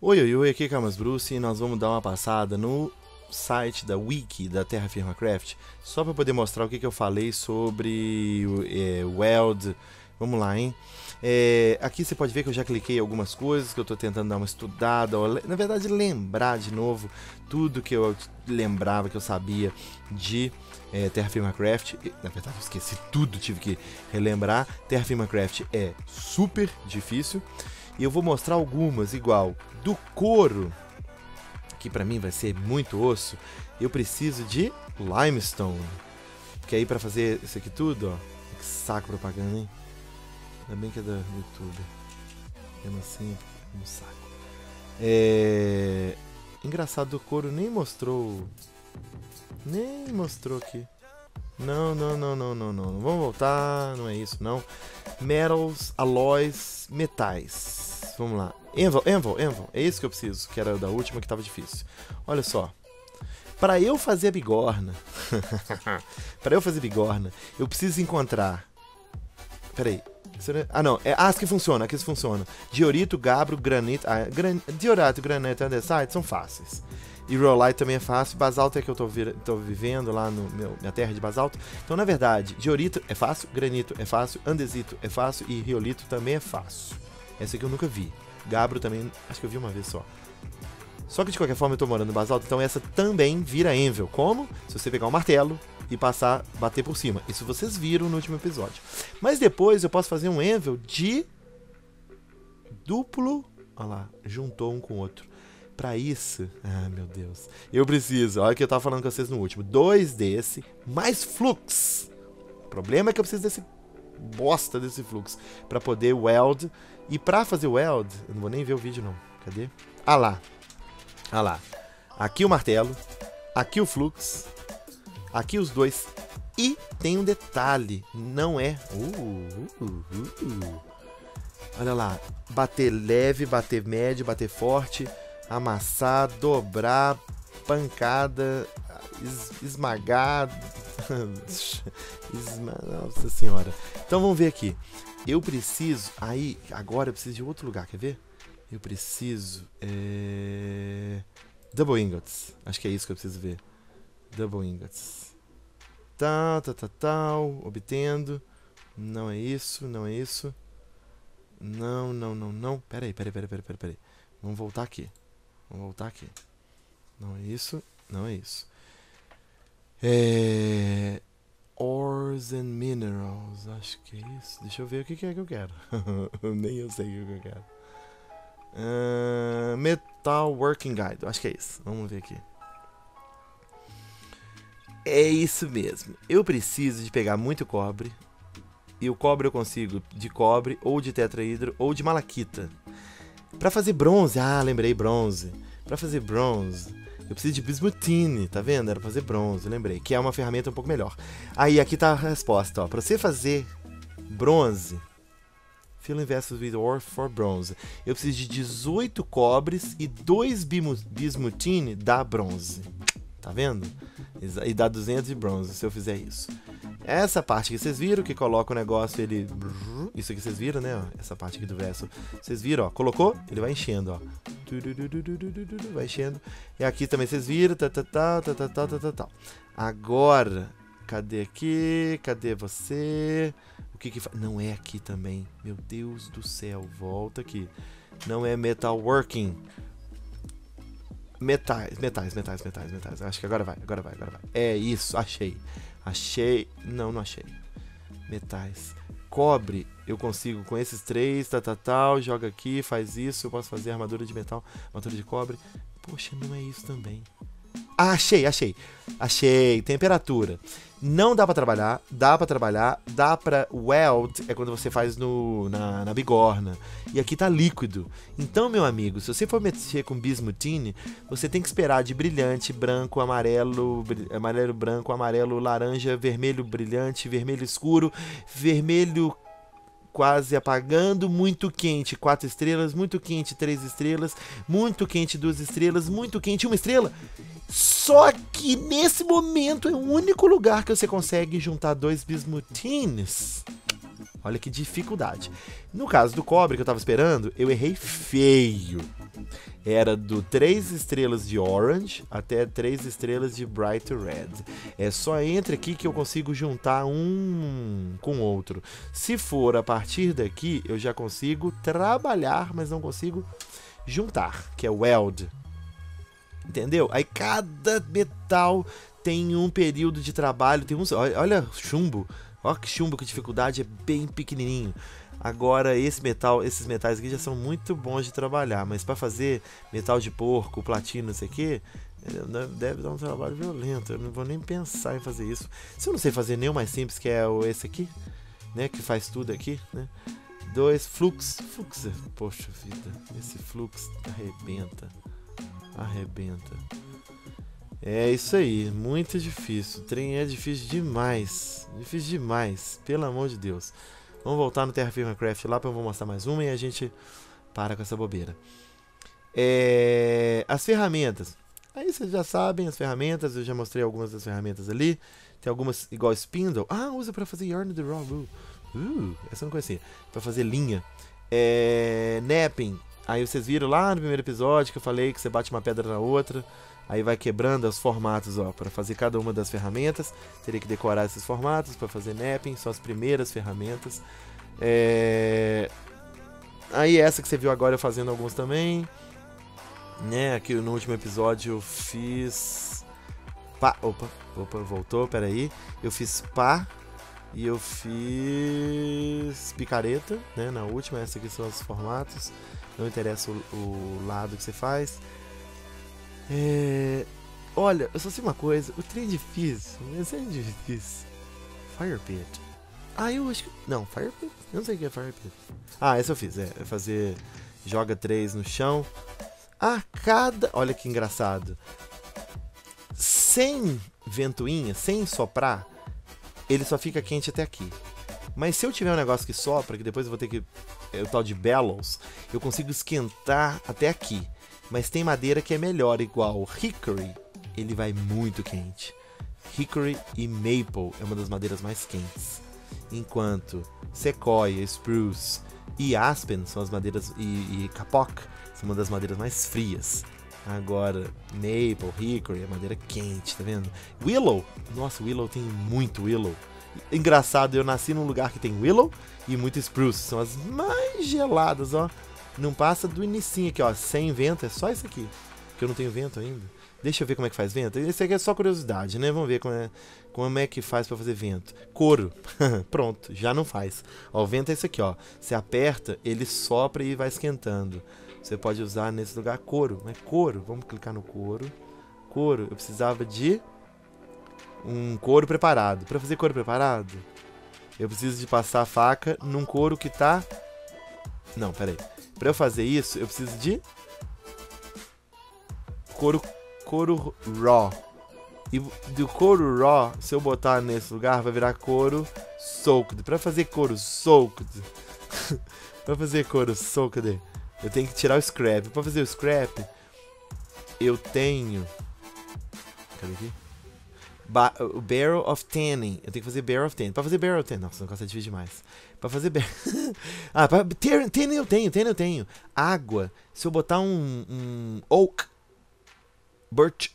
Oi, oi, aqui é Camas Bruce e nós vamos dar uma passada no site da Wiki da Terra Firma Craft, só para poder mostrar o que eu falei sobre o Weld. Vamos lá, hein? Aqui você pode ver que eu já cliquei em algumas coisas, que eu estou tentando dar uma estudada, na verdade lembrar de novo tudo que eu lembrava, que eu sabia de Terra Firma Craft. Na verdade eu esqueci tudo, tive que relembrar. Terra Firma Craft é super difícil e eu vou mostrar algumas, igual do couro, que pra mim vai ser muito osso. Eu preciso de limestone, que aí pra fazer isso aqui tudo, ó, que saco propaganda, hein? Ainda bem que é do YouTube. Mesmo assim, um saco. Engraçado, do couro nem mostrou. Nem mostrou aqui. Não. Vamos voltar. Não é isso, não. Metals, alloys, metais. Vamos lá. Anvil. É isso que eu preciso, que era da última que tava difícil. Olha só. Para eu fazer a bigorna. Eu preciso encontrar. Peraí. Ah, não. As que funcionam. Diorito, gabro, granito. Diorato, granito e andesite são fáceis. E rhyolite também é fácil. Basalto é que eu tô vivendo lá no minha terra de basalto. Então, na verdade, diorito é fácil, granito é fácil, andesito é fácil e riolito também é fácil. Essa aqui eu nunca vi. Gabro também, acho que eu vi uma vez só. Só que de qualquer forma eu tô morando no basalto, então essa também vira anvil. Como? Se você pegar um martelo e bater por cima. Isso vocês viram no último episódio. Mas depois eu posso fazer um anvil de duplo. Olha lá, juntou um com o outro. Pra isso, meu Deus, eu preciso, olha o que eu tava falando com vocês no último, 2 desse, mais flux. O problema é que eu preciso desse bosta desse flux pra poder weld. E pra fazer weld, eu não vou nem ver o vídeo não, cadê? Ah lá, aqui o martelo, aqui o flux, aqui os dois. E tem um detalhe, não é... Olha lá, bater leve, bater médio, bater forte, amassar, dobrar, pancada, esmagar. Nossa senhora. Então vamos ver aqui. Eu preciso. Agora eu preciso de outro lugar, quer ver? Eu preciso. Double ingots. Acho que é isso que eu preciso ver. Double ingots. Tal. Obtendo. Não é isso. Não. Peraí. Vamos voltar aqui. Não é isso. Ores and Minerals. Acho que é isso. Deixa eu ver o que é que eu quero. Nem eu sei o que eu quero. Metal Working Guide. Acho que é isso. Vamos ver aqui. É isso mesmo. Eu preciso de pegar muito cobre. E o cobre eu consigo de cobre, ou de tetraídro, ou de malaquita. Pra fazer bronze, lembrei, bronze. Pra fazer bronze, eu preciso de bismutine, tá vendo? Era pra fazer bronze, lembrei. Que é uma ferramenta um pouco melhor. Aí, aqui tá a resposta, ó. Pra você fazer bronze, fill investors with ore for bronze. Eu preciso de 18 cobres e 2 bismutine dá bronze. Tá vendo? E dá 200 de bronze se eu fizer isso. Essa parte que vocês viram, que coloca o negócio, ele... Isso aqui vocês viram, né? Essa parte aqui do verso. Vocês viram, ó. Colocou, ele vai enchendo, ó. Vai enchendo. E aqui também vocês viram. Tal. Agora, cadê aqui? Cadê você? O que faz? Não é aqui também. Meu Deus do céu. Volta aqui. Não é metalworking. Metais. Acho que agora vai. É isso, achei. Não achei. Metais. Cobre, eu consigo com esses 3, tal, joga aqui, faz isso, eu posso fazer armadura de metal, armadura de cobre. Poxa, não é isso também. Achei. Temperatura. Não dá pra trabalhar, dá pra weld, é quando você faz na bigorna. E aqui tá líquido. Então, meu amigo, se você for mexer com bismutine, você tem que esperar de brilhante, branco, amarelo, branco, amarelo, laranja, vermelho brilhante, vermelho escuro, vermelho quase apagando, muito quente 4 estrelas, muito quente 3 estrelas, muito quente 2 estrelas, muito quente 1 estrela. Só que nesse momento é o único lugar que você consegue juntar 2 bismutines. Olha que dificuldade. No caso do cobre que eu tava esperando, eu errei feio. Era do 3 estrelas de Orange até 3 estrelas de Bright Red. É só entre aqui que eu consigo juntar um com o outro. Se for a partir daqui, eu já consigo trabalhar, mas não consigo juntar, que é Weld. Entendeu? Aí cada metal tem um período de trabalho, tem uns, olha chumbo, olha que chumbo, que dificuldade, é bem pequenininho. Agora esses metais aqui já são muito bons de trabalhar, mas para fazer metal de porco, platino, isso aqui, deve dar um trabalho violento. Eu não vou nem pensar em fazer isso. Se eu não sei fazer nem o mais simples, que é esse aqui, né, que faz tudo aqui, né? 2 flux, poxa vida, esse flux arrebenta. É isso aí, muito difícil. O trem é difícil demais, pelo amor de Deus. Vamos voltar no Terra Firma Craft lá, eu vou mostrar mais uma e a gente para com essa bobeira. As ferramentas. Aí vocês já sabem as ferramentas, eu já mostrei algumas das ferramentas ali. Tem algumas igual Spindle. Ah, usa para fazer Yarn the Raw Wool. Essa eu não conhecia. Para fazer linha. Napping. Aí vocês viram lá no primeiro episódio que eu falei que você bate uma pedra na outra. Aí vai quebrando os formatos, ó, para fazer cada uma das ferramentas. Teria que decorar esses formatos para fazer napping, são as primeiras ferramentas. Aí essa que você viu agora eu fazendo alguns também. Né, aqui no último episódio eu fiz pá, opa, voltou, peraí. Eu fiz pá e eu fiz picareta, né, na última. Essa aqui são os formatos. Não interessa o lado que você faz. Olha, eu só sei uma coisa, o trem é difícil, mas é difícil. Fire Pit. Eu acho que... Não, Fire Pit? Eu não sei o que é Fire Pit. Essa eu fiz, é fazer... Joga 3 no chão. Olha que engraçado. Sem ventoinha, sem soprar, ele só fica quente até aqui. Mas se eu tiver um negócio que sopra, que depois eu vou ter que... o tal de bellows, eu consigo esquentar até aqui. Mas tem madeira que é melhor, igual Hickory, ele vai muito quente. Hickory e Maple é uma das madeiras mais quentes. Enquanto Sequoia, Spruce e Aspen são as madeiras, e Kapok são uma das madeiras mais frias. Agora, Maple, Hickory é madeira quente, tá vendo? Willow, nossa, Willow tem muito Willow. Engraçado, eu nasci num lugar que tem Willow e muito Spruce, são as mais geladas, ó. Não passa do inicinho aqui, ó, sem vento, é só isso aqui, que eu não tenho vento ainda. Deixa eu ver como é que faz vento. Esse aqui é só curiosidade, né? Vamos ver como é que faz pra fazer vento. Couro. Pronto, já não faz. Ó, o vento é esse aqui, ó. Você aperta, ele sopra e vai esquentando. Você pode usar nesse lugar couro. Mas couro, vamos clicar no couro. Couro, eu precisava de um couro preparado. Pra fazer couro preparado, eu preciso de passar a faca num couro que tá... Não, peraí. Pra eu fazer isso, eu preciso de couro raw. E do couro raw, se eu botar nesse lugar, vai virar couro soaked. Pra fazer couro soaked, eu tenho que tirar o scrap. Pra fazer o scrap, eu tenho... Cadê aqui? O Barrel of Tanning. Eu tenho que fazer Barrel of Tanning. Pra fazer Barrel of Tanning... Nossa, o negócio é difícil demais. Pra fazer Tanning eu tenho. Água. Se eu botar um Oak, Birch,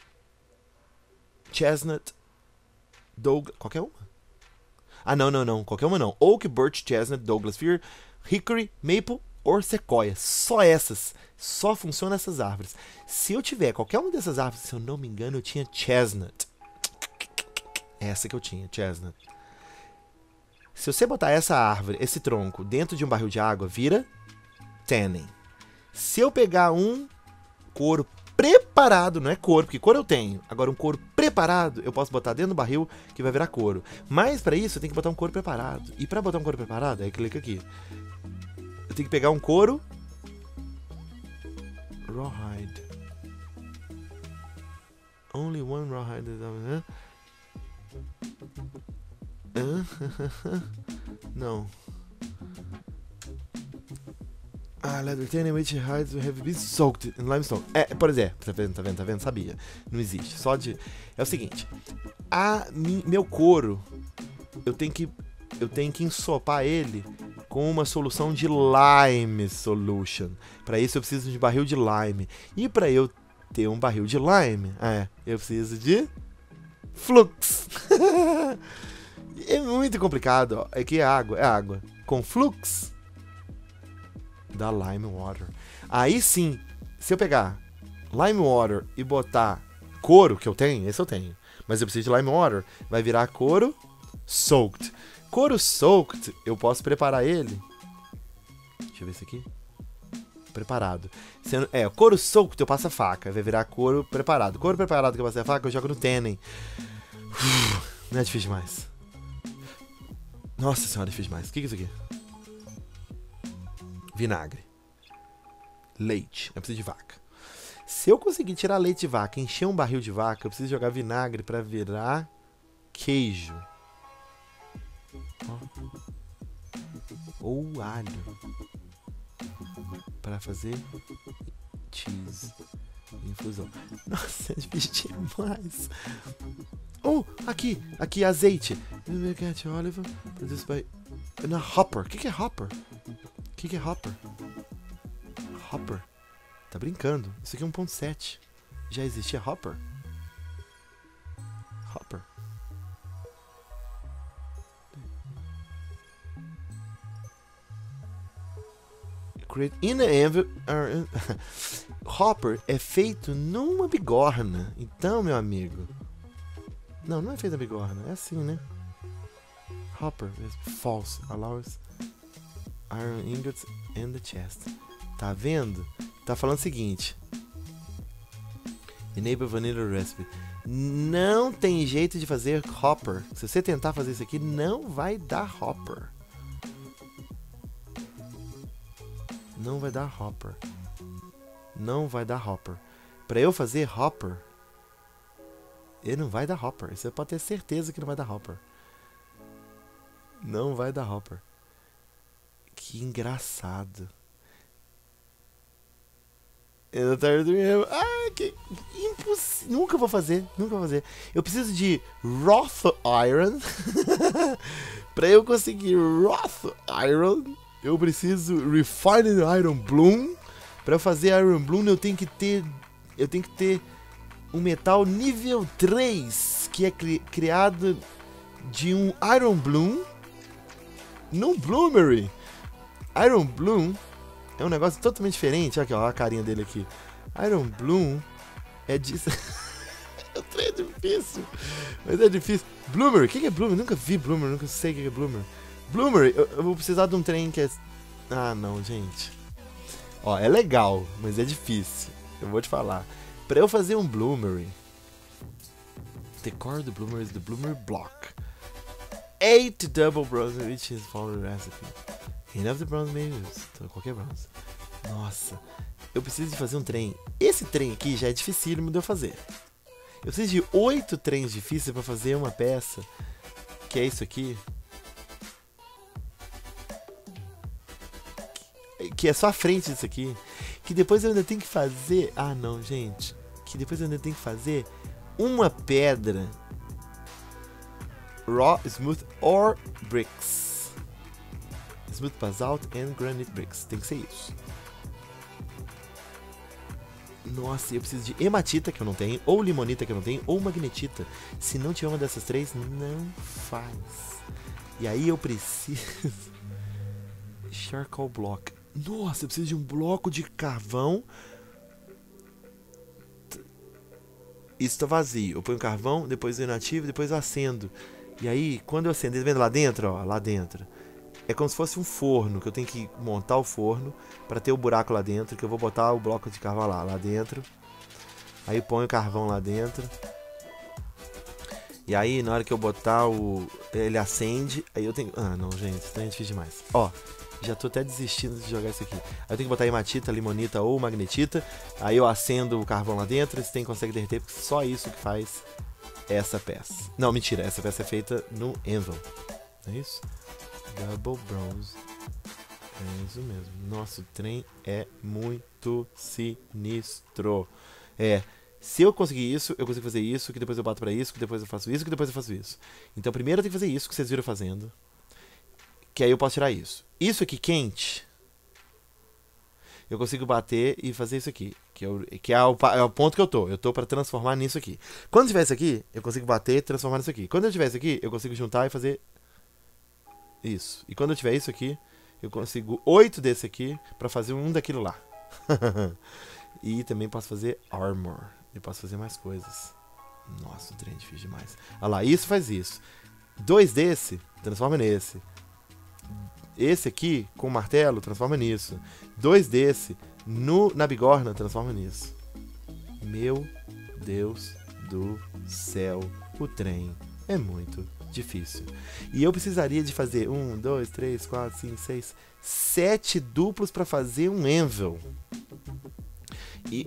Chestnut, Douglas... Qualquer uma? Não. Qualquer uma não. Oak, Birch, Chestnut, Douglas Fir, Hickory, Maple ou Sequoia. Só essas. Só funcionam essas árvores. Se eu tiver qualquer uma dessas árvores, se eu não me engano, eu tinha Chestnut. Essa que eu tinha, Chestnut. Se você botar essa árvore, esse tronco, dentro de um barril de água, vira Tanning. Se eu pegar um couro preparado, não é couro, porque couro eu tenho. Agora um couro preparado, eu posso botar dentro do barril que vai virar couro. Mas para isso eu tenho que botar um couro preparado. E para botar um couro preparado, aí clica aqui. Eu tenho que pegar um couro rawhide. Only one rawhide. Não. Leather tanning which hides have been soaked in limestone. Por exemplo, tá vendo? Sabia. Não existe. Só de... É o seguinte. Meu couro, eu tenho que ensopar ele com uma solução de lime solution. Para isso eu preciso de barril de lime. E para eu ter um barril de lime, eu preciso de flux. É muito complicado, ó. Aqui é água. Com flux dá lime water. Aí sim, se eu pegar lime water e botar couro, que eu tenho, esse eu tenho, mas eu preciso de lime water, vai virar couro soaked. Couro soaked, eu posso preparar ele. Deixa eu ver isso aqui. Preparado. Couro soaked eu passo a faca, vai virar couro preparado. Couro preparado que eu passo a faca, eu jogo no Tenem. Não é difícil demais. Nossa senhora, é difícil demais. O que é isso aqui? Vinagre. Leite. Eu preciso de vaca. Se eu conseguir tirar leite de vaca e encher um barril de vaca, eu preciso jogar vinagre para virar queijo. Ou alho. Para fazer cheese. Infusão. Nossa, é difícil demais. Aqui, azeite. Olive, produced by... Hopper. O que é hopper? O que é hopper? Hopper? Tá brincando. Isso aqui é 1.7. Já existia hopper? Hopper. Create in the envelope. Hopper é feito numa bigorna. Então, meu amigo. Não é feito na bigorna. É assim, né? Hopper is false. Allows iron ingots in the chest. Tá vendo? Tá falando o seguinte. Enable vanilla recipe. Não tem jeito de fazer hopper. Se você tentar fazer isso aqui, não vai dar hopper. Não vai dar hopper. Não vai dar hopper. Pra eu fazer hopper, ele não vai dar hopper. Você pode ter certeza que não vai dar hopper. Não vai dar hopper. Que engraçado. Que impossível. Nunca vou fazer. Eu preciso de Wrought Iron. Pra eu conseguir Wrought Iron, eu preciso Refined Iron Bloom. Pra eu fazer Iron Bloom, eu tenho que ter um metal nível 3, que é criado de um Iron Bloom no Bloomery. Iron Bloom é um negócio totalmente diferente. Olha aqui, ó, a carinha dele aqui. Iron Bloom é disso. É difícil, mas é difícil. Bloomery, o que é Bloomery? Nunca vi Bloomery, nunca sei o que é Bloomery. Bloomery, eu vou precisar de um trem que é... Ah, não, gente. Ó, é legal, mas é difícil. Eu vou te falar. Pra eu fazer um Bloomery, the core do Bloomery is the Bloomery block. 8 double bronze, which is for the recipe. Enough the bronze may use. Então, qualquer bronze. Nossa, eu preciso de fazer um trem. Esse trem aqui já é dificílimo de eu fazer. Eu preciso de 8 trens difíceis pra fazer uma peça. Que é isso aqui. Que é só a frente disso aqui. Que depois eu ainda tenho que fazer... Ah, não, gente. Que depois eu ainda tenho que fazer uma pedra. Raw, smooth or bricks. Smooth basalt and granite bricks. Tem que ser isso. Nossa, eu preciso de hematita, que eu não tenho, ou limonita, que eu não tenho, ou magnetita. Se não tiver uma dessas três, não faz. E aí eu preciso... Charcoal block. Nossa, eu preciso de um bloco de carvão. Isso tá vazio. Eu ponho carvão, depois eu inativo, depois eu acendo. E aí, quando eu acender, tá vendo lá dentro? Ó, lá dentro. É como se fosse um forno, que eu tenho que montar o forno para ter o buraco lá dentro, que eu vou botar o bloco de carvão lá dentro. Aí ponho o carvão lá dentro. E aí, na hora que eu botar ele acende, aí eu tenho... Ah, não, gente, isso é difícil demais. Ó, já tô até desistindo de jogar isso aqui. Aí eu tenho que botar hematita, limonita ou magnetita. Aí eu acendo o carvão lá dentro, esse trem consegue derreter, porque só isso que faz essa peça. Não, mentira, essa peça é feita no anvil. Não é isso? Double bronze. É isso mesmo. Nosso trem é muito sinistro. Se eu conseguir isso, eu consigo fazer isso, que depois eu bato pra isso, que depois eu faço isso, que depois eu faço isso. Então primeiro eu tenho que fazer isso que vocês viram fazendo. Que aí eu posso tirar isso. Isso aqui quente, eu consigo bater e fazer isso aqui. Que é o ponto que eu tô. Eu tô pra transformar nisso aqui. Quando tiver isso aqui, eu consigo bater e transformar nisso aqui. Quando eu tiver isso aqui, eu consigo juntar e fazer isso. E quando eu tiver isso aqui, eu consigo 8 desse aqui pra fazer um daquilo lá. E também posso fazer armor. Eu posso fazer mais coisas. Nossa, o trem é difícil demais. Olha lá, isso faz isso. 2 desse, transforma nesse. Esse aqui, com o martelo, transforma nisso. 2 desse, na bigorna, transforma nisso. Meu Deus do céu. O trem é muito difícil. E eu precisaria de fazer 1, 2, 3, 4, 5, 6, 7 duplos para fazer um anvil. E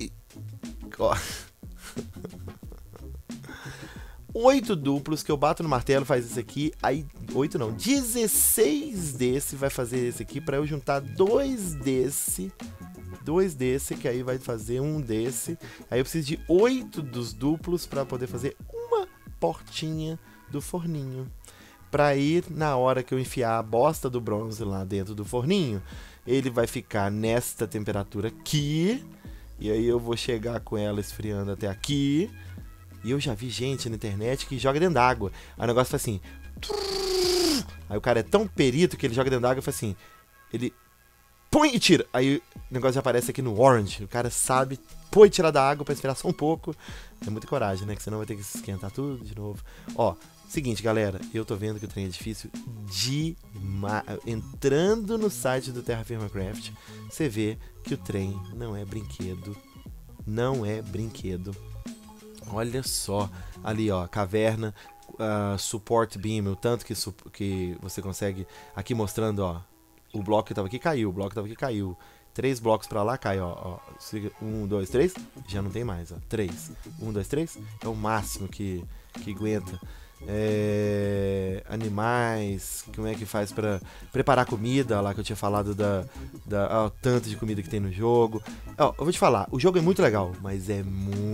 8 duplos que eu bato no martelo faz isso aqui. Aí 8 não, 16 desse vai fazer esse aqui para eu juntar 2 desse, que aí vai fazer um desse. Aí eu preciso de 8 dos duplos para poder fazer uma portinha do forninho. Para ir na hora que eu enfiar a bosta do bronze lá dentro do forninho, ele vai ficar nesta temperatura aqui. E aí eu vou chegar com ela esfriando até aqui. E eu já vi gente na internet que joga dentro d'água. Aí o negócio faz assim. Aí o cara é tão perito que ele joga dentro d'água e faz assim. Ele põe e tira. Aí o negócio já aparece aqui no orange. O cara sabe, põe e tira da água pra esperar só um pouco. É muita coragem, né? Que senão vai ter que esquentar tudo de novo. Ó, seguinte, galera. Eu tô vendo que o trem é difícil demais. Entrando no site do Terra Firma Craft, você vê que o trem não é brinquedo. Não é brinquedo. Olha só, ali ó, caverna, support beam, o tanto que você consegue, aqui mostrando ó, o bloco que tava aqui caiu, o bloco que tava aqui caiu, 3 blocos pra lá cai, ó, 1, 2, 3, já não tem mais, ó, 3, 1, 2, 3, é o máximo que aguenta. Animais, como é que faz pra preparar comida, lá que eu tinha falado ó, tanto de comida que tem no jogo. Ó, eu vou te falar, o jogo é muito legal, mas é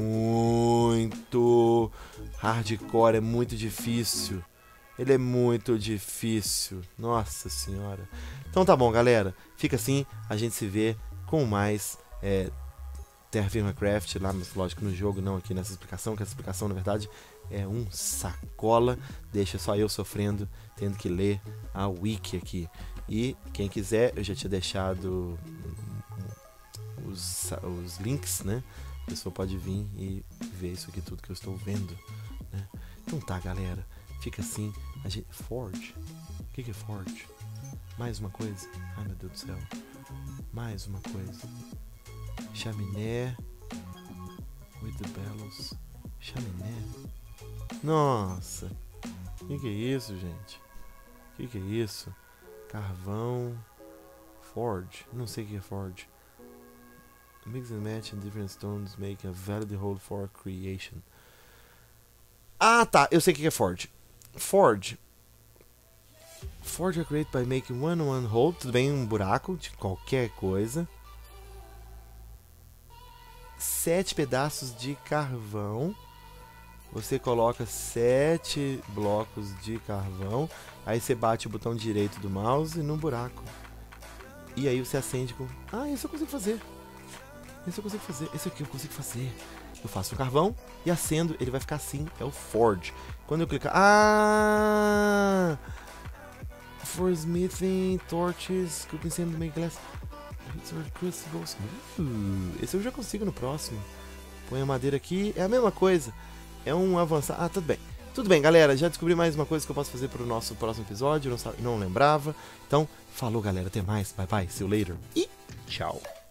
muito hardcore, é muito difícil. Ele é muito difícil, nossa senhora. Então tá bom, galera, fica assim, a gente se vê com mais Terra Firma Craft lá, mas lógico no jogo, não aqui nessa explicação, que essa explicação na verdade é um sacola, deixa só eu sofrendo, tendo que ler a wiki aqui. E quem quiser, eu já tinha deixado os links, né? A pessoa pode vir e ver isso aqui tudo que eu estou vendo, né? Então tá, galera, fica assim, a gente... Forge? O que é Forge? Mais uma coisa? Ai meu Deus do céu, mais uma coisa. Chaminé with the bellows. Chaminé? Nossa, que é isso, gente? Que é isso? Carvão. Forge. Não sei o que é Forge. Mix and match and different stones make a valid hold for creation. Ah, tá. Eu sei o que é Forge. Forge are created by making one hole. Tudo bem, um buraco de qualquer coisa. 7 pedaços de carvão. Você coloca 7 blocos de carvão. Aí você bate o botão direito do mouse no buraco. E aí você acende com... Ah, isso eu consigo fazer. Isso eu consigo fazer. Esse aqui eu consigo fazer. Eu faço um carvão e acendo. Ele vai ficar assim. É o Forge. Quando eu clicar... Ah! For smithing, torches, cooking sand, make glass... Crucibles. Esse eu já consigo no próximo. Põe a madeira aqui. É a mesma coisa. É um avançar. Ah, tudo bem. Tudo bem, galera. Já descobri mais uma coisa que eu posso fazer para o nosso próximo episódio. Não lembrava. Então, falou, galera. Até mais. Bye, bye. See you later. E tchau.